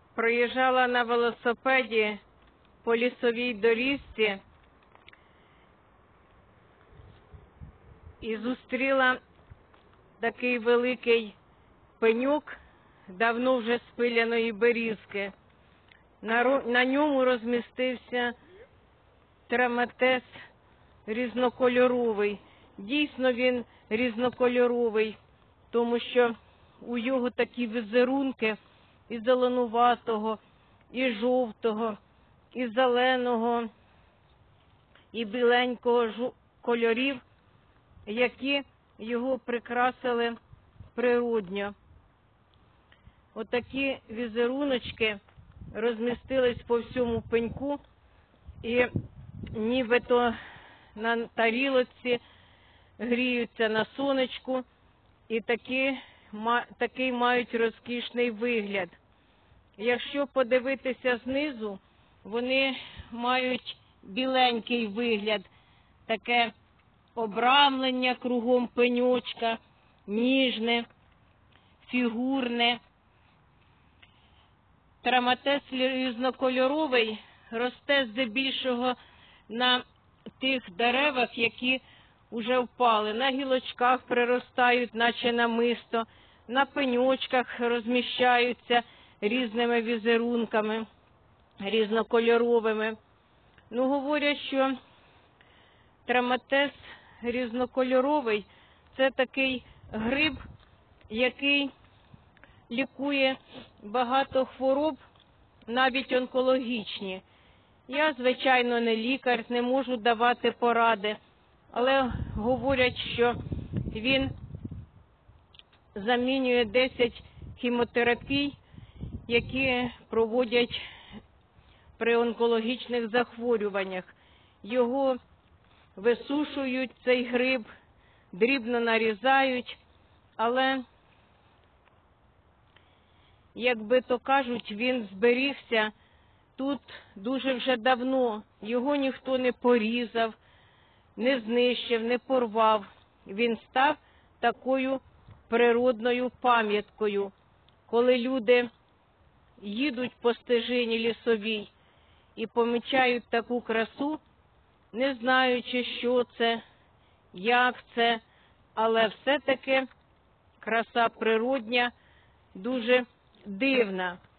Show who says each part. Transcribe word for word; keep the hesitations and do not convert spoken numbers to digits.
Speaker 1: проїжджала на велосипеді по лісовій доріжці і зустріла такий великий пеньок давно вже спиляної берізки. На, на ньому розмістився траматес різнокольоровий. Дійсно він різнокольоровий, тому що у його такі візерунки і зеленуватого, і жовтого, і зеленого, і біленького кольорів, які його прикрасили природньо. Отакі візеруночки розмістились по всьому пеньку, і нібито на тарілочці гріються на сонечку, і такі, такий мають розкішний вигляд. Якщо подивитися знизу, вони мають біленький вигляд, таке обрамлення кругом пеньочка, ніжне, фігурне. Траматес різнокольоровий росте здебільшого на тих деревах, які вже впали. На гілочках приростають, наче намисто, на пеньочках розміщаються різними візерунками, різнокольоровими. Ну, говорять, що траматес різнокольоровий – це такий гриб, який лікує багато хвороб, навіть онкологічні. Я, звичайно, не лікар, не можу давати поради, але говорять, що він замінює десять хіміотерапій, які проводять при онкологічних захворюваннях. Його висушують, цей гриб, дрібно нарізають, але, як би то кажуть, він зберігся тут дуже вже давно. Його ніхто не порізав, не знищив, не порвав. Він став такою природною пам'яткою. Коли люди їдуть по стежині лісовій і помічають таку красу, не знаючи, що це, як це, але все-таки краса природня дуже дивна.